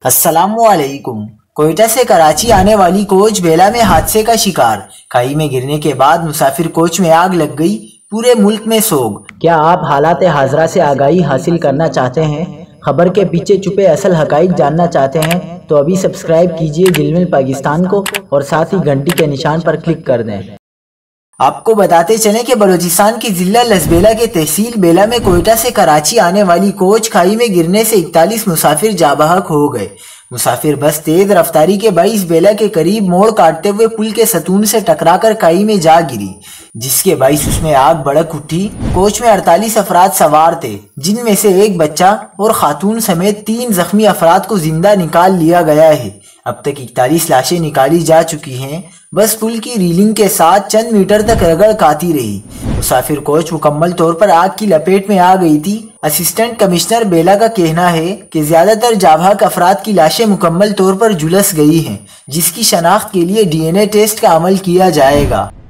السلام علیکم۔ کوئٹہ سے کراچی آنے والی کوچ بیلا میں حادثے کا شکار، کھائی میں گرنے کے بعد مسافر کوچ میں آگ لگ گئی، پورے ملک میں سوگ۔ کیا آپ حالات حاضرہ سے آگاہی حاصل کرنا چاہتے ہیں؟ خبر کے پیچھے چھپے اصل حقائق جاننا چاہتے ہیں تو ابھی سبسکرائب کیجئے جلمل پاکستان کو اور ساتھ ہی گھنٹی کے نشان پر کلک کر دیں۔ آپ کو بتاتے چلیں کہ بلوچستان کی ضلع لسبیلا کے تحصیل بیلا میں کوئٹہ سے کراچی آنے والی کوچ کھائی میں گرنے سے 41 مسافر جاں بحق ہو گئے۔ مسافر بس تیز رفتاری کے باعث بیلا کے قریب موڑ کاٹتے ہوئے پل کے ستون سے ٹکرا کر کھائی میں جا گری، جس کے باعث اس میں آگ بھڑک اٹھی۔ کوچ میں 48 افراد سوار تھے، جن میں سے ایک بچہ اور خاتون سمیت 3 زخمی افراد کو زندہ نکال لیا گیا ہے۔ اب تک 41 لاشیں نکالی جا چکی ہیں۔ بس پل کی ریلنگ کے ساتھ چند میٹر تک رگڑ کھاتی رہی۔ مسافر کوچ مکمل طور پر آگ کی لپیٹ میں آ گئی تھی۔ اسسٹنٹ کمشنر بیلا کا کہنا ہے کہ زیادہ تر جاں بحق افراد کی لاشیں مکمل طور پر جھلس گئی ہیں، جس کی شناخت کے لیے DNA ٹیسٹ کا عمل کیا جائے گا۔